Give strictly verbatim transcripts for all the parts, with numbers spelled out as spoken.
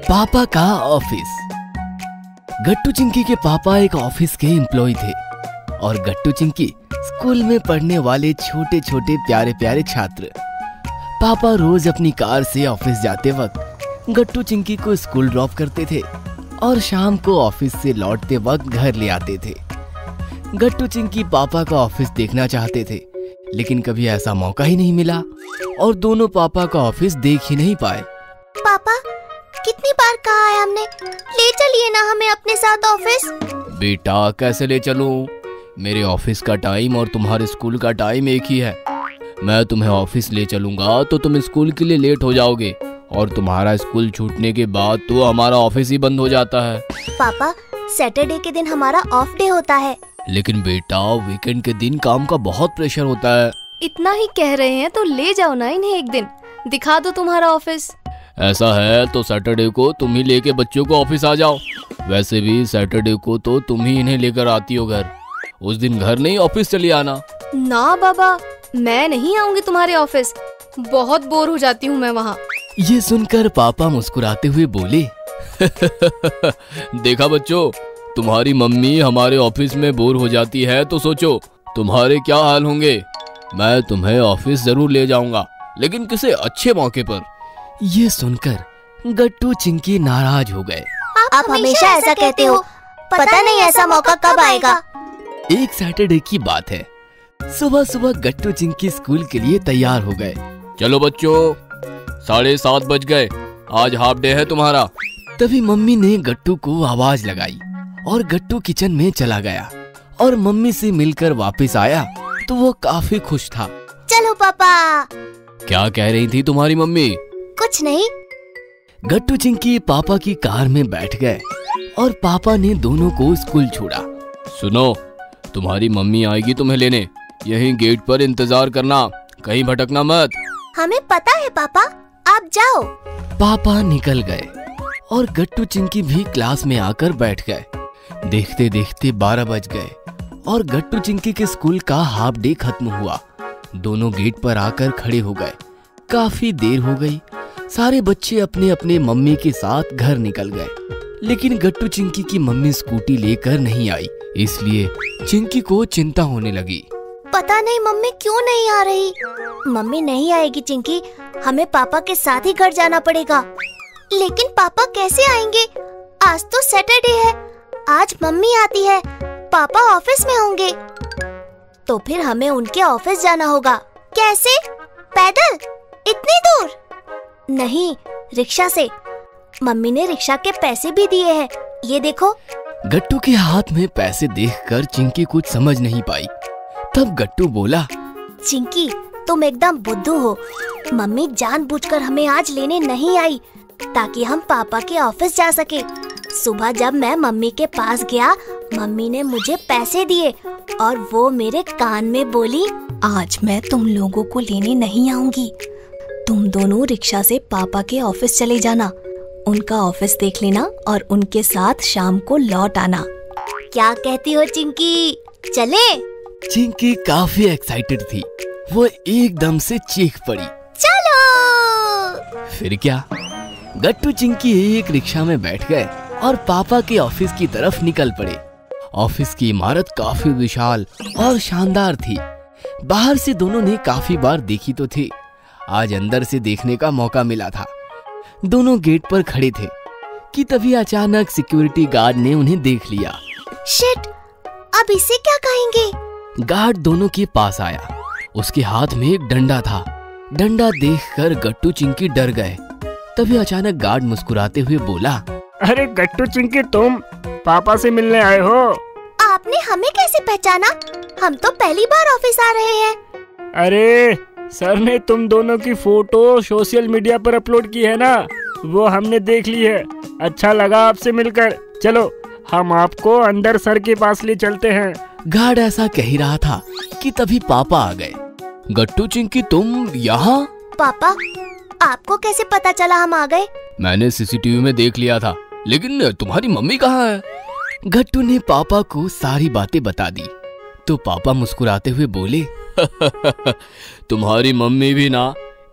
पापा का ऑफिस। गट्टू चिंकी के पापा एक ऑफिस के एम्प्लॉय थे और गट्टू चिंकी स्कूल में पढ़ने वाले छोटे छोटे प्यारे प्यारे छात्र। पापा रोज अपनी कार से ऑफिस जाते वक्त गट्टू चिंकी को स्कूल ड्रॉप करते थे और शाम को ऑफिस से लौटते वक्त घर ले आते थे। गट्टू चिंकी पापा का ऑफिस देखना चाहते थे, लेकिन कभी ऐसा मौका ही नहीं मिला और दोनों पापा का ऑफिस देख ही नहीं पाए। पापा, कितनी बार कहा है हमने, ले चलिए ना हमें अपने साथ ऑफिस। बेटा, कैसे ले चलूं? मेरे ऑफिस का टाइम और तुम्हारे स्कूल का टाइम एक ही है। मैं तुम्हें ऑफिस ले चलूंगा तो तुम स्कूल के लिए लेट हो जाओगे और तुम्हारा स्कूल छूटने के बाद तो हमारा ऑफिस ही बंद हो जाता है। पापा, सैटरडे के दिन हमारा ऑफ डे होता है। लेकिन बेटा, वीकेंड के दिन काम का बहुत प्रेशर होता है। इतना ही कह रहे हैं तो ले जाओ ना इन्हें, एक दिन दिखा दो तुम्हारा ऑफिस। ऐसा है तो सैटरडे को तुम ही लेके बच्चों को ऑफिस आ जाओ। वैसे भी सैटरडे को तो तुम ही इन्हें लेकर आती हो घर। उस दिन घर नहीं, ऑफिस चली आना। ना बाबा, मैं नहीं आऊंगी तुम्हारे ऑफिस, बहुत बोर हो जाती हूँ मैं वहाँ। ये सुनकर पापा मुस्कुराते हुए बोले, देखा बच्चों, तुम्हारी मम्मी हमारे ऑफिस में बोर हो जाती है तो सोचो तुम्हारे क्या हाल होंगे। मैं तुम्हें ऑफिस जरूर ले जाऊंगा, लेकिन किसी अच्छे मौके पर। ये सुनकर गट्टू चिंकी नाराज हो गए। आप हमेशा ऐसा कहते हो, पता नहीं ऐसा मौका कब आएगा। एक सैटरडे की बात है। सुबह सुबह गट्टू चिंकी स्कूल के लिए तैयार हो गए। चलो बच्चों, साढ़े सात बज गए, आज हाफ डे है तुम्हारा। तभी मम्मी ने गट्टू को आवाज लगाई और गट्टू किचन में चला गया और मम्मी से मिलकर वापस आया तो वो काफी खुश था। चलो पापा। क्या कह रही थी तुम्हारी मम्मी? कुछ नहीं। गट्टू चिंकी पापा की कार में बैठ गए और पापा ने दोनों को स्कूल छोड़ा। सुनो, तुम्हारी मम्मी आएगी तुम्हें लेने, यहीं गेट पर इंतजार करना, कहीं भटकना मत। हमें पता है पापा, आप जाओ। पापा निकल गए और गट्टू चिंकी भी क्लास में आकर बैठ गए। देखते देखते बारह बज गए और गट्टू चिंकी के स्कूल का हाफ डे खत्म हुआ। दोनों गेट पर आकर खड़े हो गए। काफी देर हो गई, सारे बच्चे अपने अपने मम्मी के साथ घर निकल गए, लेकिन गट्टू चिंकी की मम्मी स्कूटी लेकर नहीं आई, इसलिए चिंकी को चिंता होने लगी। पता नहीं मम्मी क्यों नहीं आ रही। मम्मी नहीं आएगी चिंकी, हमें पापा के साथ ही घर जाना पड़ेगा। लेकिन पापा कैसे आएंगे? आज तो सैटरडे है, आज मम्मी आती है, पापा ऑफिस में होंगे, तो फिर हमें उनके ऑफिस जाना होगा। कैसे? पैदल? इतनी दूर? नहीं, रिक्शा से। मम्मी ने रिक्शा के पैसे भी दिए हैं, ये देखो। गट्टू के हाथ में पैसे देखकर चिंकी कुछ समझ नहीं पाई। तब गट्टू बोला, चिंकी, तुम एकदम बुद्धू हो। मम्मी जानबूझकर हमें आज लेने नहीं आई ताकि हम पापा के ऑफिस जा सके। सुबह जब मैं मम्मी के पास गया, मम्मी ने मुझे पैसे दिए और वो मेरे कान में बोली, आज मैं तुम लोगों को लेने नहीं आऊंगी, तुम दोनों रिक्शा से पापा के ऑफिस चले जाना, उनका ऑफिस देख लेना और उनके साथ शाम को लौट आना। क्या कहती हो चिंकी, चले? चिंकी काफी एक्साइटेड थी, वो एकदम से चीख पड़ी, चलो। फिर क्या, गट्टू चिंकी एक रिक्शा में बैठ गए और पापा के ऑफिस की तरफ निकल पड़े। ऑफिस की इमारत काफी विशाल और शानदार थी। बाहर से दोनों ने काफी बार देखी तो थी, आज अंदर से देखने का मौका मिला था। दोनों गेट पर खड़े थे कि तभी अचानक सिक्योरिटी गार्ड ने उन्हें देख लिया। शिट, अब इसे क्या कहेंगे? गार्ड दोनों के पास आया, उसके हाथ में एक डंडा था। डंडा देखकर गट्टू चिंकी डर गए। तभी अचानक गार्ड मुस्कुराते हुए बोला, अरे गट्टू चिंकी, तुम पापा से मिलने आए हो? आपने हमें कैसे पहचाना? हम तो पहली बार ऑफिस आ रहे हैं। अरे सर ने तुम दोनों की फोटो सोशल मीडिया पर अपलोड की है ना, वो हमने देख ली है। अच्छा लगा आपसे मिलकर, चलो हम आपको अंदर सर के पास ले चलते हैं। गार्ड ऐसा कह ही रहा था कि तभी पापा आ गए। गट्टू चिंकी, तुम यहाँ? पापा, आपको कैसे पता चला हम आ गए? मैंने सीसीटीवी में देख लिया था, लेकिन तुम्हारी मम्मी कहाँ है? गट्टू ने पापा को सारी बातें बता दी तो पापा मुस्कुराते हुए बोले, तुम्हारी मम्मी भी ना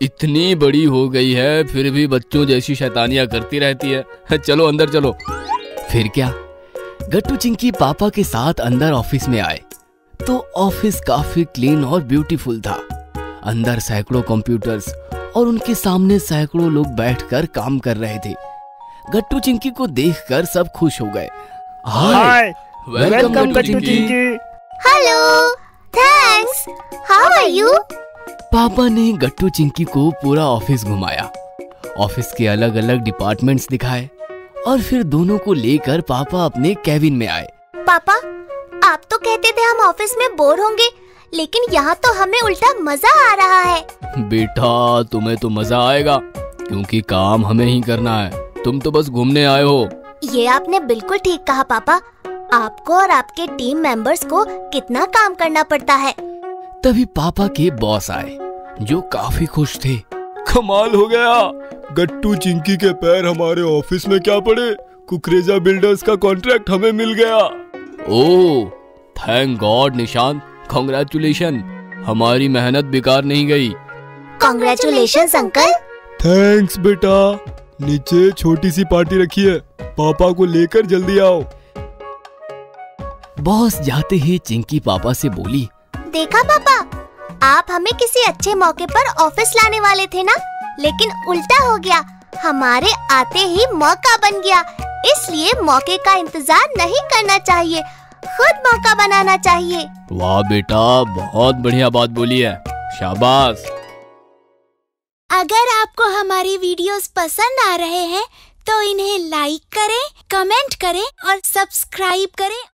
इतनी बड़ी हो गई है फिर भी बच्चों जैसी शैतानियां करती रहती है। चलो अंदर चलो। फिर क्या, गट्टू चिंकी पापा के साथ अंदर ऑफिस में आए तो ऑफिस काफी क्लीन और ब्यूटीफुल था। अंदर सैकड़ों कंप्यूटर्स और उनके सामने सैकड़ों लोग बैठकर काम कर रहे थे। गट्टू चिंकी को देखकर सब खुश हो गए। Hi, welcome Gattu Chinki. Hello, thanks, how are you? पापा ने गट्टू चिंकी को पूरा ऑफिस घुमाया, ऑफिस के अलग अलग डिपार्टमेंट्स दिखाए और फिर दोनों को लेकर पापा अपने केबिन में आए। पापा, आप तो कहते थे हम ऑफिस में बोर होंगे, लेकिन यहाँ तो हमें उल्टा मजा आ रहा है। बेटा, तुम्हें तो मजा आएगा क्योंकि काम हमें ही करना है, तुम तो बस घूमने आए हो। ये आपने बिल्कुल ठीक कहा पापा। आपको और आपके टीम मेंबर्स को कितना काम करना पड़ता है। तभी पापा के बॉस आए जो काफी खुश थे। कमाल हो गया, गट्टू चिंकी के पैर हमारे ऑफिस में क्या पड़े, कुकरेजा बिल्डर्स का कॉन्ट्रैक्ट हमें मिल गया। Oh, thank God Nishant, congratulation, हमारी मेहनत बेकार नहीं गई। Congratulations uncle. थैंक्स बेटा। नीचे छोटी सी पार्टी रखी है, पापा को लेकर जल्दी आओ। बॉस जाते ही चिंकी पापा से बोली, देखा पापा, आप हमें किसी अच्छे मौके पर ऑफिस लाने वाले थे ना, लेकिन उल्टा हो गया, हमारे आते ही मौका बन गया। इसलिए मौके का इंतजार नहीं करना चाहिए, खुद मौका बनाना चाहिए। वाह बेटा, बहुत बढ़िया बात बोली है, शाबाश। अगर आपको हमारी वीडियोस पसंद आ रहे हैं तो इन्हें लाइक करें, कमेंट करें और सब्सक्राइब करें